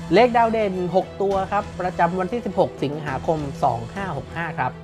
เลขดาวเด่น6ตัวครับประจำวันที่16สิงหาคม2565ครับ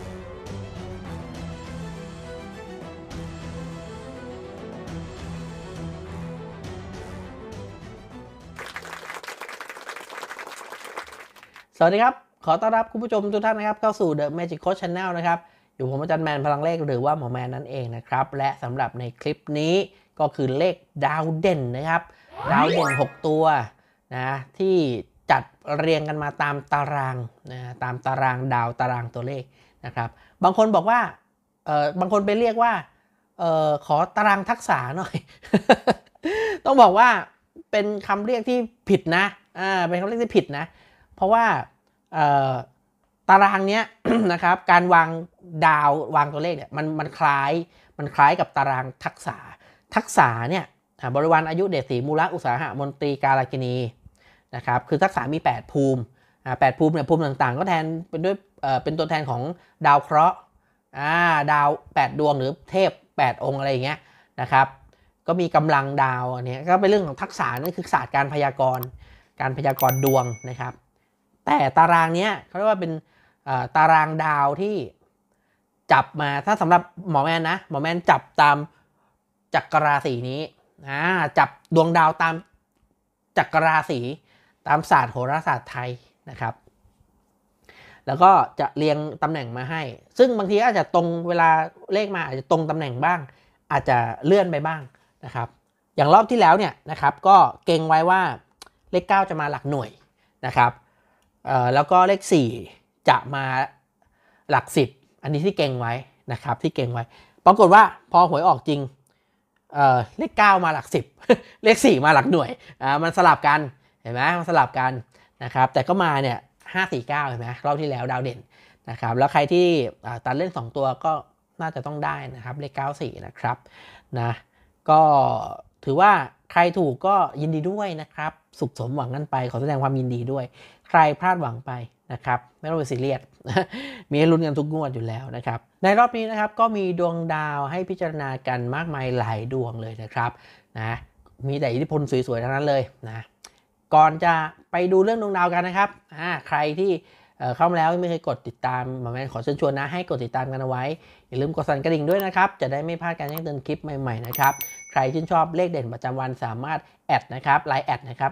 สวัสดีครับขอต้อนรับคุณผู้ชมทุกท่านนะครับเข้าสู่ The Magic Coach Channel นะครับอยู่ผมอาจารย์แมนพลังเลขหรือว่าหมอแมนนั่นเองนะครับและสำหรับในคลิปนี้ก็คือเลขดาวเด่นนะครับดาวเด่น6ตัวนะที่จัดเรียงกันมาตามตารางนะตามตารางดาวตารางตัวเลขนะครับบางคนบอกว่าบางคนไปเรียกว่าขอตารางทักษะหน่อย ต้องบอกว่าเป็นคำเรียกที่ผิดนะเป็นคำเรียกที่ผิดนะเพราะว่าตารางเนี้ย นะครับการวางดาววางตัวเลขเนี่ยมันคล้ายกับตารางทักษะเนี่ยบริวารอายุเดชศรีมูลอุตสาหะมนตรีกาลกินีนะครับคือทักษะมี8ภูมิ8ภูมิเนี่ยภูมิต่างๆก็แทนเป็นตัวแทนของดาวเคราะห์ดาว8ดวงหรือเทพ8องค์อะไรอย่างเงี้ยนะครับก็มีกำลังดาวอันนี้ก็เป็นเรื่องของทักษะนั่นคือศาสตร์การพยากรณ์ดวงนะครับแต่ตารางเนี้ยเขาเรียกว่าเป็นตารางดาวที่จับมาถ้าสำหรับหมอแมนนะหมอแมนจับตามจักรราศีนี้จับดวงดาวตามจักรราศีตามศาสตร์โหราศาสตร์ไทยนะครับแล้วก็จะเรียงตำแหน่งมาให้ซึ่งบางทีอาจจะตรงเวลาเลขมาอาจจะตรงตำแหน่งบ้างอาจจะเลื่อนไปบ้างนะครับอย่างรอบที่แล้วเนี่ยนะครับก็เก่งไว้ว่าเลข9จะมาหลักหน่วยนะครับแล้วก็เลข4จะมาหลัก10อันนี้ที่เก่งไว้นะครับที่เก่งไว้ปรากฏว่าพอหวยออกจริงเลข9มาหลัก10เลข4มาหลักหน่วยมันสลับกันเห็นไหมมันสลับกันนะครับแต่ก็มาเนี่ย549เห็นไหมรอบที่แล้วดาวเด่นนะครับแล้วใครที่ตัดเล่น2ตัวก็น่าจะต้องได้นะครับเลข94นะครับนะก็ถือว่าใครถูกก็ยินดีด้วยนะครับสุขสมหวังกันไปขอแสดงความยินดีด้วยใครพลาดหวังไปนะครับไม่ต้องไปซีเรียส มีให้ลุ้นกันทุกงวดอยู่แล้วนะครับในรอบนี้นะครับก็มีดวงดาวให้พิจารณากันมากมายหลายดวงเลยนะครับนะมีแต่อิทธิพลสวยๆทั้งนั้นเลยนะก่อนจะไปดูเรื่องดวงดาวกันนะครับใครที่เข้ามาแล้วไม่เคยกดติดตามหมอแมนขอเชิญชวนนะให้กดติดตามกันเอาไว้อย่าลืมกดสั่นกระดิ่งด้วยนะครับจะได้ไม่พลาดการแจ้งเตือนคลิปใหม่ๆนะครับใครชื่นชอบเลขเด่นประจำวันสามารถแอดนะครับไลน์แอดนะครับ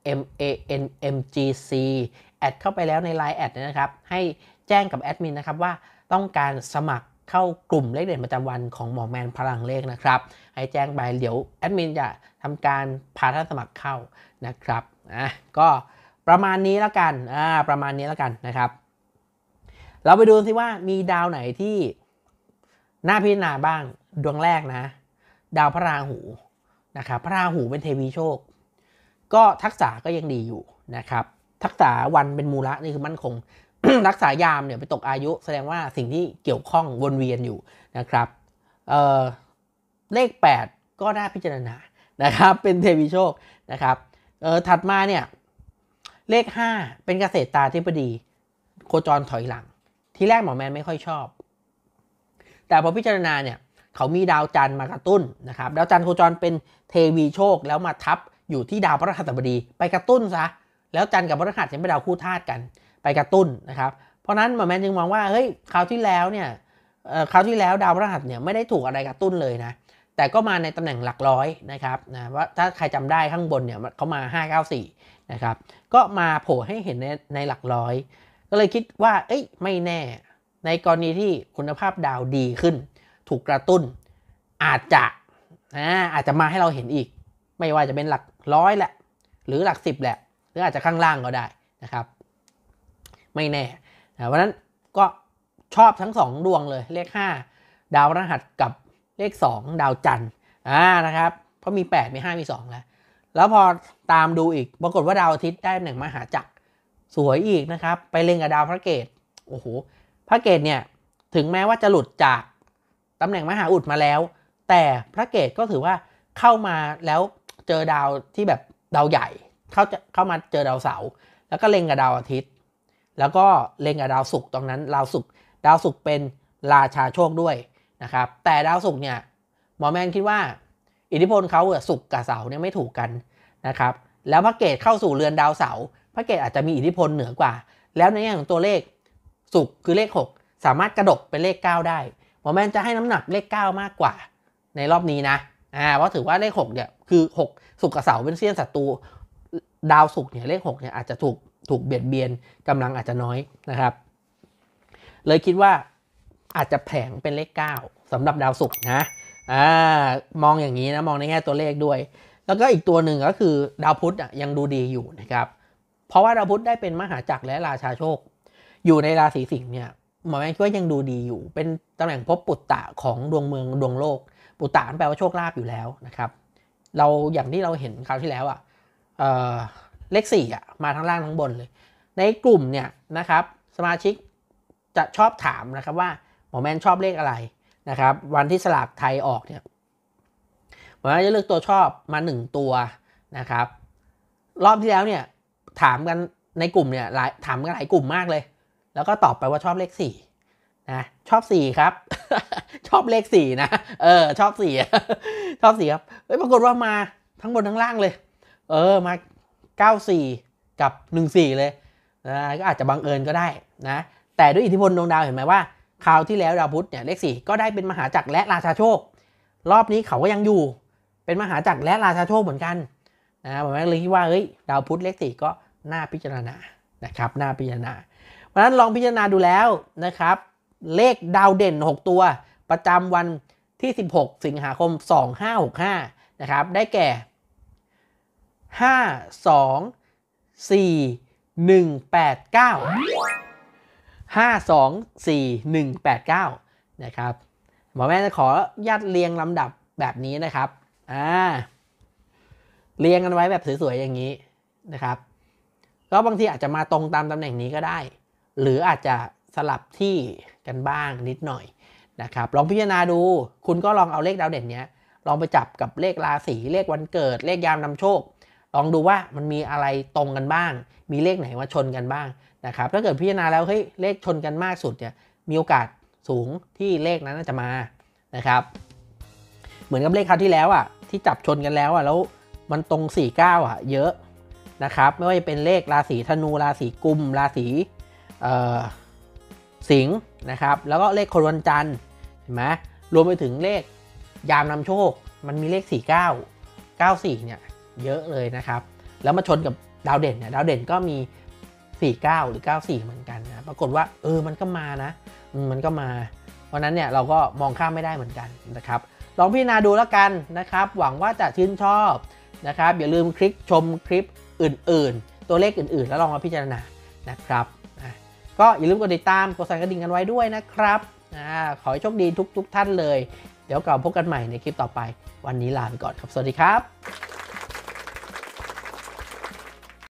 @manmgc แอดเข้าไปแล้วใน Line แอดนะครับให้แจ้งกับแอดมินนะครับว่าต้องการสมัครเข้ากลุ่มเลขเด่นประจำวันของหมอแมนพลังเลขนะครับให้แจ้งไปเดี๋ยวแอดมินจะทำการพาท่านสมัครเข้านะครับก็ประมาณนี้แล้วกันประมาณนี้แล้วกันนะครับเราไปดูสิว่ามีดาวไหนที่น่าพิจารณาบ้างดวงแรกนะดาวพระราหูนะครับพระราหูเป็นเทวีโชคก็ทักษะก็ยังดีอยู่นะครับทักษะวันเป็นมูละนี่คือมั่นคง รักษายามเนี่ยไปตกอายุแสดงว่าสิ่งที่เกี่ยวข้องวนเวียนอยู่นะครับเลข8ก็น่าพิจารณานะครับเป็นเทวีโชคนะครับถัดมาเนี่ยเลข5เป็นเกษตรตาธิบดีโคจรถอยหลังที่แรกหมอแมนไม่ค่อยชอบแต่พอพิจารณาเนี่ยเขามีดาวจันทร์มากระตุ้นนะครับดาวจันทร์โคจรเป็นเทวีโชคแล้วมาทับอยู่ที่ดาวพฤหัสบดีไปกระตุ้นซะแล้วจันทร์กับพฤหัสจะเป็นดาวคู่ธาตุกันไปกระตุ้นนะครับเพราะนั้นหมอแมนจึงมองว่าเฮ้ยคราวที่แล้วดาวพฤหัสเนี่ยไม่ได้ถูกอะไรกระตุ้นเลยนะแต่ก็มาในตำแหน่งหลักร้อยนะครับนะว่าถ้าใครจำได้ข้างบนเนี่ยเขามา594นะครับก็มาโผล่ให้เห็นในหลักร้อยก็เลยคิดว่าเอ้ยไม่แน่ในกรณีที่คุณภาพดาวดีขึ้นถูกกระตุ้นอาจจะมาให้เราเห็นอีกไม่ว่าจะเป็นหลักร้อยแหละหรือหลัก10แหละหรืออาจจะข้างล่างก็ได้นะครับไม่แน่เพราะนั้นก็ชอบทั้ง2ดวงเลยเลข5ดาวพฤหัสกับเลข2ดาวจันทร์นะครับเพราะมี8มี5มี2แล้วพอตามดูอีกปรากฏว่าดาวอาทิตย์ได้ตำแหน่งมหาจักรสวยอีกนะครับไปเล็งกับดาวพระเกตโอ้โหพระเกตเนี่ยถึงแม้ว่าจะหลุดจากตำแหน่งมหาอุดมาแล้วแต่พระเกตก็ถือว่าเข้ามาแล้วเจอดาวที่แบบดาวใหญ่เข้ามาเจอดาวเสาร์แล้วก็เล็งกับดาวอาทิตย์แล้วก็เล็งกับดาวศุกร์ตรงนั้นดาวศุกร์เป็นราชาโชคด้วยนะครับแต่ดาวศุกร์เนี่ยหมอแมนคิดว่าอิทธิพลเขาศุกร์กับเสาร์เนี่ยไม่ถูกกันนะครับแล้วพระเกตเข้าสู่เรือนดาวเสาร์พระเกตอาจจะมีอิทธิพลเหนือกว่าแล้วในแง่ของตัวเลขศุกร์คือเลข6สามารถกระดกเป็นเลข9ได้หมอแมนจะให้น้ำหนักเลข9มากกว่าในรอบนี้นะเพราะถือว่าเลข6เนี่ยคือ6ศุกร์กับเสาร์เป็นเสี้ยนศัตรูดาวศุกร์เนี่ยเลข6เนี่ยอาจจะถูกเบียดเบียนกำลังอาจจะน้อยนะครับเลยคิดว่าอาจจะแผงเป็นเลข9สำหรับดาวศุกร์นะมองอย่างนี้นะมองในแง่ตัวเลขด้วยแล้วก็อีกตัวหนึ่งก็คือดาวพุธยังดูดีอยู่นะครับเพราะว่าดาวพุธได้เป็นมหาจักรและราชาโชคอยู่ในราศีสิงห์เนี่ยหมอแมนก็ยังดูดีอยู่เป็นตำแหน่งภพปุตตะของดวงเมืองดวงโลกปุตตะแปลว่าโชคลาภอยู่แล้วนะครับเราอย่างที่เราเห็นคราวที่แล้วเลข4มาทั้งล่างทั้งบนเลยในกลุ่มเนี่ยนะครับสมาชิกจะชอบถามนะครับว่าหมอแมนชอบเลขอะไรนะครับวันที่สลากไทยออกเนี่ยหมอแมนจะเลือกตัวชอบมา1ตัวนะครับรอบที่แล้วเนี่ยถามกันในกลุ่มเนี่ยถามกันหลายกลุ่มมากเลยแล้วก็ตอบไปว่าชอบเลข4นะชอบ4ครับ ชอบเลข4นะชอบ4 ชอบ4ครับปรากฏว่ามาทั้งบนทั้งล่างเลยมา94กับ14เลยนะก็อาจจะบังเอิญก็ได้นะแต่ด้วยอิทธิพลดวงดาวเห็นไหมว่าคราวที่แล้วดาวพุธเนี่ยเลข4ก็ได้เป็นมหาจักรและราชาโชครอบนี้เขาก็ยังอยู่เป็นมหาจักรและราชาโชคเหมือนกันนะผมเลยคิดว่าดาวพุธเลข4ก็น่าพิจารณานะครับน่าพิจารณาเพราะฉะนั้นลองพิจารณาดูแล้วนะครับเลขดาวเด่น6ตัวประจำวันที่16สิงหาคม2565นะครับได้แก่5 2 4 1 8 9 5 2 4 1 8 9นะครับหมอแม่จะขอญาตเรียงลำดับแบบนี้นะครับเรียงกันไว้แบบสวยๆอย่างนี้นะครับก็บางทีอาจจะมาตรงตามตำแหน่งนี้ก็ได้หรืออาจจะสลับที่กันบ้างนิดหน่อยนะครับลองพิจารณาดูคุณก็ลองเอาเลขดาวเด่นเนี้ยลองไปจับกับเลขราศีเลขวันเกิดเลขยามนำโชคลองดูว่ามันมีอะไรตรงกันบ้างมีเลขไหนมาชนกันบ้างนะครับถ้าเกิดพิจารณาแล้วเลขชนกันมากสุดเนี่ยมีโอกาสสูงที่เลขนั้นจะมานะครับเหมือนกับเลขคราวที่แล้วที่จับชนกันแล้วแล้วมันตรง49เยอะนะครับไม่ว่าจะเป็นเลขราศีธนูราศีกุมราศีสิงห์นะครับแล้วก็เลขคนวันจันทร์เห็นไหมรวมไปถึงเลขยามนำโชคมันมีเลข49 94เนี่ยเยอะเลยนะครับแล้วมาชนกับดาวเด่นเนี่ยดาวเด่นก็มี49หรือ94เหมือนกันนะปรากฏว่ามันก็มานะมันก็มาเพราะนั้นเนี่ยเราก็มองข้ามไม่ได้เหมือนกันนะครับลองพิจารณาดูแล้วกันนะครับหวังว่าจะชื่นชอบนะครับอย่าลืมคลิกชมคลิปอื่นๆตัวเลขอื่นๆแล้วลองมาพิจารณานะครับก็อย่าลืมกดติดตามกดสั่นกระดิ่งกันไว้ด้วยนะครับขอให้โชคดีทุกท่านเลยเดี๋ยวกลับพบกันใหม่ในคลิปต่อไปวันนี้ลาไปก่อนครับสวัสดีครับ